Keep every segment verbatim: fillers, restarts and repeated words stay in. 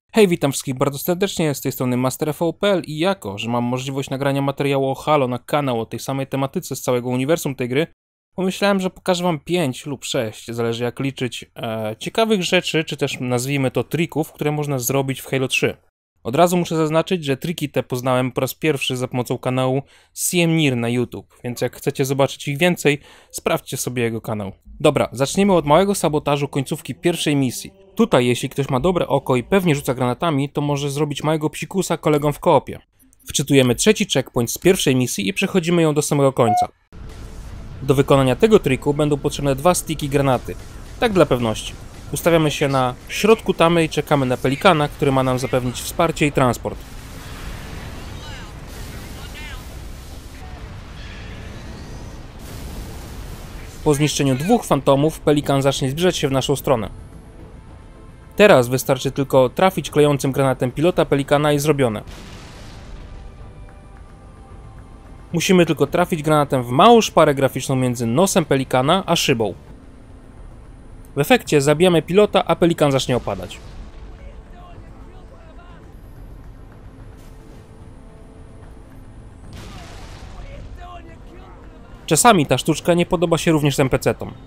Hej, witam wszystkich bardzo serdecznie, z tej strony master f o kropka p l i jako, że mam możliwość nagrania materiału o Halo na kanał o tej samej tematyce z całego uniwersum tej gry, pomyślałem, że pokażę wam pięć lub sześć, zależy jak liczyć, e, ciekawych rzeczy, czy też nazwijmy to trików, które można zrobić w Halo trzy. Od razu muszę zaznaczyć, że triki te poznałem po raz pierwszy za pomocą kanału CMNIR na YouTube, więc jak chcecie zobaczyć ich więcej, sprawdźcie sobie jego kanał. Dobra, zaczniemy od małego sabotażu końcówki pierwszej misji. Tutaj, jeśli ktoś ma dobre oko i pewnie rzuca granatami, to może zrobić małego psikusa kolegom w koopie. Wczytujemy trzeci checkpoint z pierwszej misji i przechodzimy ją do samego końca. Do wykonania tego triku będą potrzebne dwa sticki granaty, tak dla pewności. Ustawiamy się na środku tamy i czekamy na pelikana, który ma nam zapewnić wsparcie i transport. Po zniszczeniu dwóch fantomów, pelikan zacznie zbliżać się w naszą stronę. Teraz wystarczy tylko trafić klejącym granatem pilota pelikana i zrobione. Musimy tylko trafić granatem w małą szparę graficzną między nosem pelikana a szybą. W efekcie zabijamy pilota, a pelikan zacznie opadać. Czasami ta sztuczka nie podoba się również en pe ce tom.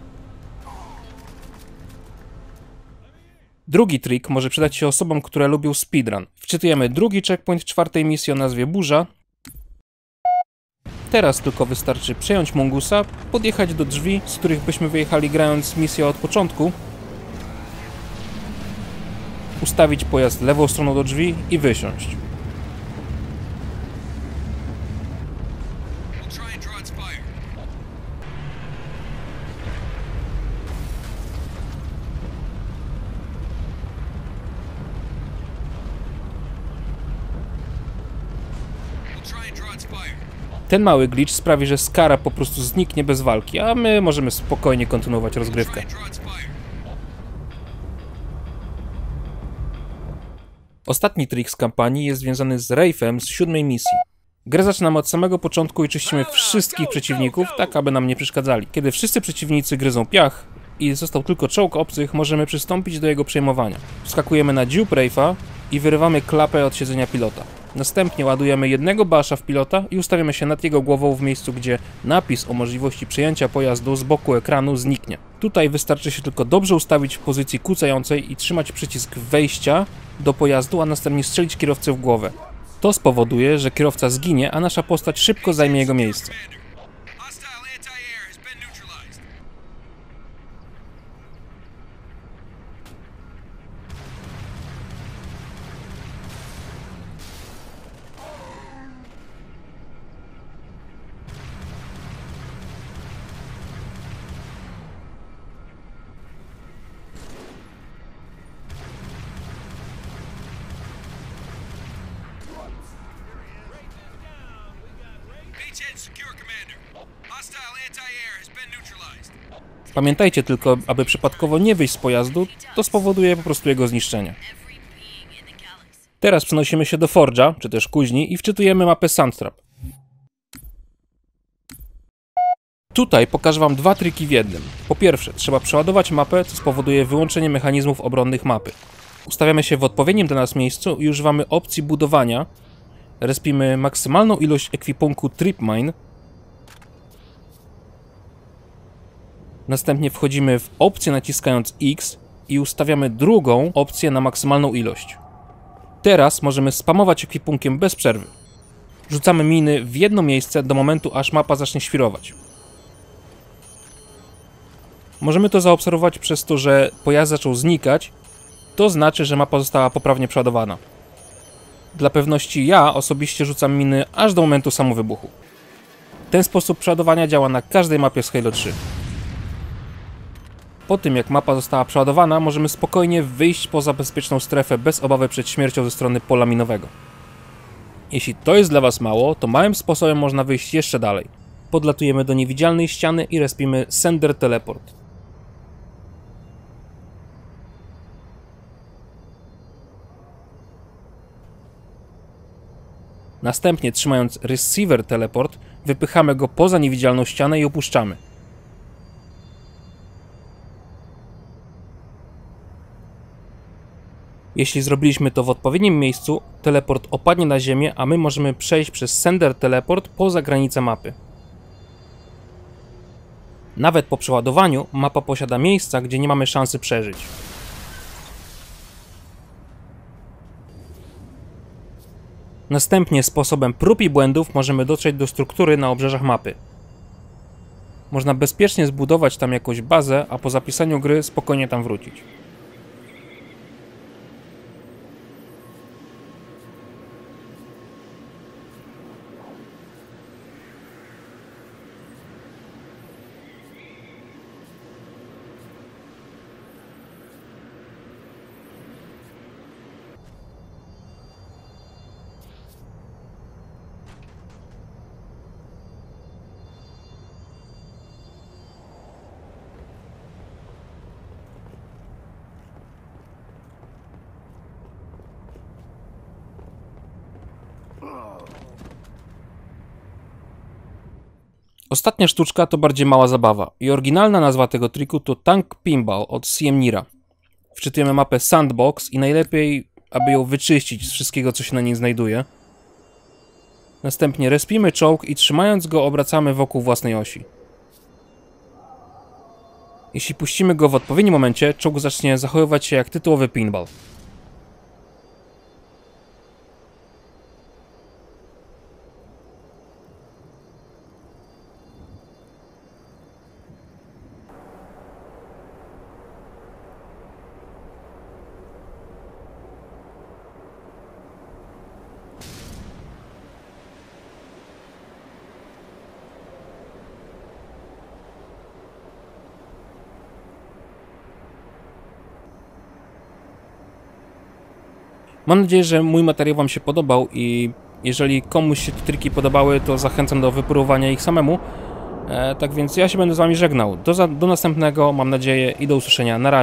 Drugi trik może przydać się osobom, które lubią speedrun. Wczytujemy drugi checkpoint czwartej misji o nazwie Burza. Teraz tylko wystarczy przejąć Mungusa, podjechać do drzwi, z których byśmy wyjechali grając misję od początku, ustawić pojazd lewą stroną do drzwi i wysiąść. Ten mały glitch sprawi, że Skara po prostu zniknie bez walki, a my możemy spokojnie kontynuować rozgrywkę. Ostatni trik z kampanii jest związany z Wraithem z siódmej misji. Grę zaczynamy od samego początku i czyścimy wszystkich przeciwników, tak aby nam nie przeszkadzali. Kiedy wszyscy przeciwnicy gryzą piach i został tylko czołg obcych, możemy przystąpić do jego przejmowania. Wskakujemy na dziób Wraitha i wyrywamy klapę od siedzenia pilota. Następnie ładujemy jednego basza w pilota i ustawiamy się nad jego głową w miejscu, gdzie napis o możliwości przejęcia pojazdu z boku ekranu zniknie. Tutaj wystarczy się tylko dobrze ustawić w pozycji kucającej i trzymać przycisk wejścia do pojazdu, a następnie strzelić kierowcę w głowę. To spowoduje, że kierowca zginie, a nasza postać szybko zajmie jego miejsce. Pamiętajcie tylko, aby przypadkowo nie wyjść z pojazdu, to spowoduje po prostu jego zniszczenie. Teraz przenosimy się do Forge'a, czy też kuźni i wczytujemy mapę Sandtrap. Tutaj pokażę wam dwa triki w jednym. Po pierwsze, trzeba przeładować mapę, co spowoduje wyłączenie mechanizmów obronnych mapy. Ustawiamy się w odpowiednim dla nas miejscu i używamy opcji budowania. Respimy maksymalną ilość ekwipunku Trip Mine. Następnie wchodzimy w opcję naciskając X i ustawiamy drugą opcję na maksymalną ilość. Teraz możemy spamować ekwipunkiem bez przerwy. Rzucamy miny w jedno miejsce do momentu, aż mapa zacznie świrować. Możemy to zaobserwować przez to, że pojazd zaczął znikać. To znaczy, że mapa została poprawnie przeładowana. Dla pewności ja osobiście rzucam miny aż do momentu samowybuchu. Ten sposób przeładowania działa na każdej mapie z Halo trzy. Po tym jak mapa została przeładowana, możemy spokojnie wyjść poza bezpieczną strefę bez obawy przed śmiercią ze strony pola minowego. Jeśli to jest dla was mało, to małym sposobem można wyjść jeszcze dalej. Podlatujemy do niewidzialnej ściany i respimy Sender Teleport. Następnie, trzymając Receiver Teleport, wypychamy go poza niewidzialną ścianę i opuszczamy. Jeśli zrobiliśmy to w odpowiednim miejscu, teleport opadnie na ziemię, a my możemy przejść przez Sender Teleport poza granicę mapy. Nawet po przeładowaniu mapa posiada miejsca, gdzie nie mamy szansy przeżyć. Następnie sposobem prób i błędów możemy dotrzeć do struktury na obrzeżach mapy. Można bezpiecznie zbudować tam jakąś bazę, a po zapisaniu gry spokojnie tam wrócić. Ostatnia sztuczka to bardziej mała zabawa i oryginalna nazwa tego triku to Tank Pinball od C M Nira. Wczytujemy mapę Sandbox i najlepiej, aby ją wyczyścić z wszystkiego, co się na niej znajduje. Następnie respimy czołg i trzymając go obracamy wokół własnej osi. Jeśli puścimy go w odpowiednim momencie, czołg zacznie zachowywać się jak tytułowy pinball. Mam nadzieję, że mój materiał Wam się podobał i jeżeli komuś się te triki podobały, to zachęcam do wypróbowania ich samemu. E, tak więc ja się będę z Wami żegnał. Do, za, do następnego, mam nadzieję, i do usłyszenia. Na razie.